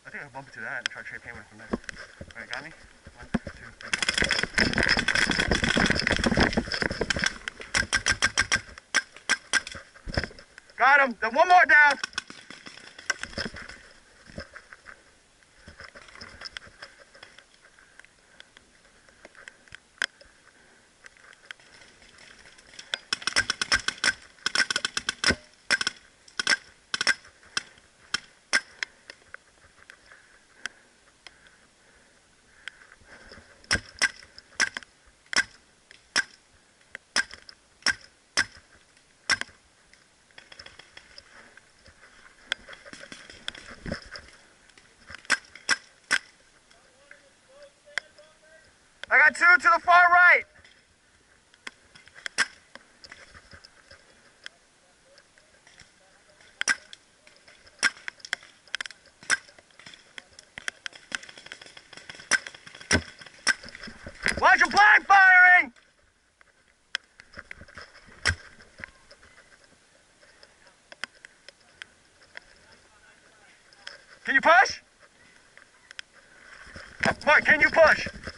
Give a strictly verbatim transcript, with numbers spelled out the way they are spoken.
I think I'll bump into that and try to trade paint with it from there. Alright, got me? One, two, three, go. Got him! Then one more down! I got two to the far right. Watch your blind firing! Can you push? Mark, can you push?